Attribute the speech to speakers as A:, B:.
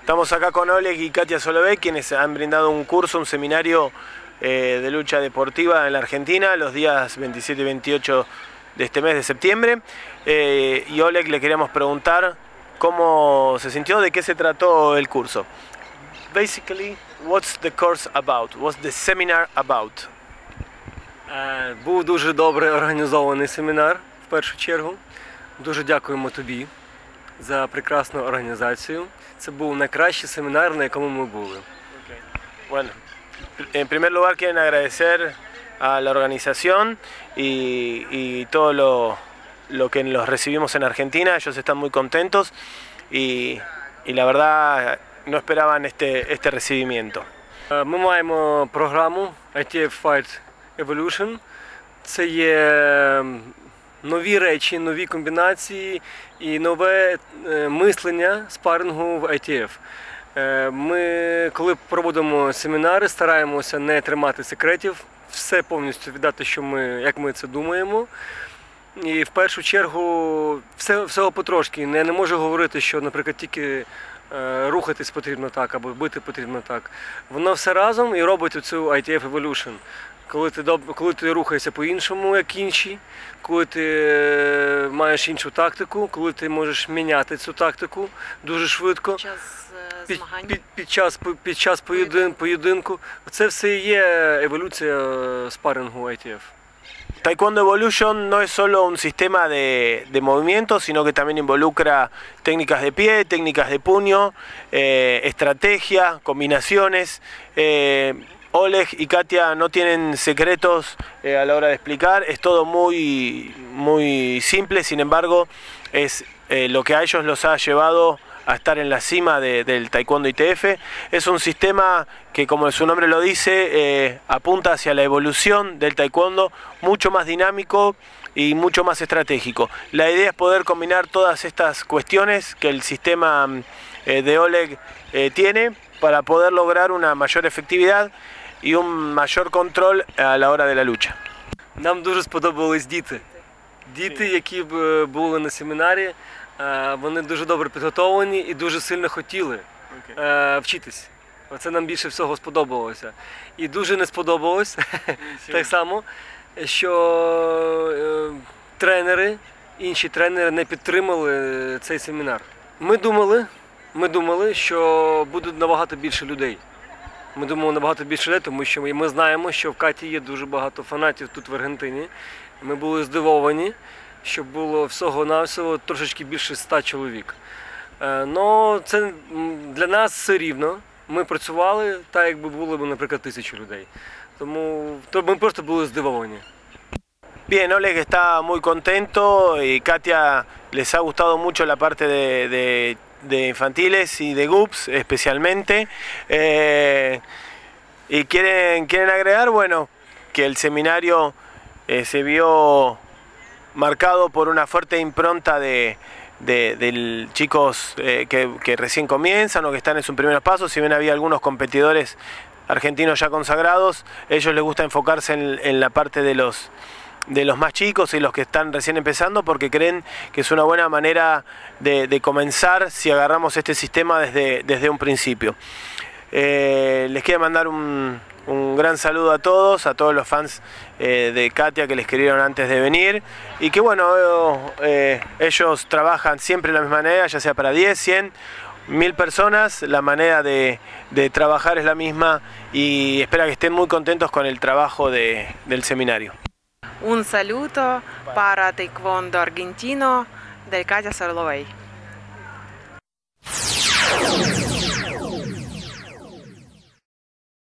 A: Estamos acá con Oleg y Katia Solovey, quienes han brindado un curso, un seminario de lucha deportiva en la Argentina los días 27 y 28 de este mes de septiembre. Y Oleg, le queríamos preguntar cómo se sintió, de qué se trató el curso. Basically, what's the course about? What's the seminar about?
B: Був дуже добре організований семінар, в першу чергу. Дуже дякуємо тобі за прекрасну організацію. Це був найкращий семінар, на якому ми були.
A: Bueno, en primer lugar quieren agradecer a la organización y todo lo que los recibimos en Argentina. Ellos están muy contentos y la verdad no esperaban este recibimiento.
B: Ми маємо програму ITF Fight Evolution. Це є нові речі, нові комбінації і нове мислення спарингу в ITF. Ми, коли проводимо семінари, стараємося не тримати секретів, все повністю віддати, як ми це думаємо. І в першу чергу всього потрошки. Я не можу говорити, що, наприклад, тільки рухатись потрібно так або бити потрібно так. Воно все разом і робить цю ITF Evolution. Коли ти рухаєшся по-іншому, як інші, коли ти маєш іншу тактику, коли ти можеш міняти цю тактику дуже швидко, під час поєдинку. Це все і є еволюція спарингу ITF.
A: Taekwondo Evolution no es solo un sistema de movimientos, sino que también involucra técnicas de pie, técnicas de puño, estrategia, combinaciones. Oleg y Katia no tienen secretos a la hora de explicar, es todo muy simple, sin embargo es lo que a ellos los ha llevado a estar en la cima del Taekwondo ITF. Es un sistema que, como su nombre lo dice, apunta hacia la evolución del Taekwondo, mucho más dinámico y mucho más estratégico. La idea es poder combinar todas estas cuestiones que el sistema de Oleg tiene para poder lograr una mayor efectividad y un mayor control a la hora de la lucha.
B: Нам дуже сподобались діти. Діти, які були на семінарі, вони дуже добре підготовлені і дуже сильно хотіли вчитись. Це нам більше всього сподобалося. І дуже не сподобалось, так само, що інші тренери не підтримали цей семінар. Ми думали, що буде набагато більше людей. Ми думали набагато більше людей, тому що ми знаємо, що в Каті є дуже багато фанатів тут в Аргентині. Ми були здивовані, що було всього-навсього трошечки більше 100 чоловік. Но це для нас все рівно. Ми працювали так, якби було, наприклад, 1000 людей. Тому ми просто були здивовані.
A: Bien, Oleg está muy contento y Katia les ha gustado mucho la parte de infantiles y de GUPS especialmente. Y quieren agregar, bueno, que el seminario se vio marcado por una fuerte impronta de chicos que recién comienzan o que están en sus primeros pasos. Si bien había algunos competidores argentinos ya consagrados, a ellos les gusta enfocarse en la parte de los más chicos y los que están recién empezando, porque creen que es una buena manera de comenzar si agarramos este sistema desde un principio. Les quiero mandar un gran saludo a todos los fans de Katia que le escribieron antes de venir, y que bueno, ellos trabajan siempre de la misma manera, ya sea para 10, 100, 1000 personas, la manera de trabajar es la misma, y espero que estén muy contentos con el trabajo del seminario.
C: Un saludo para Taekwondo Argentino de Katia Solovey.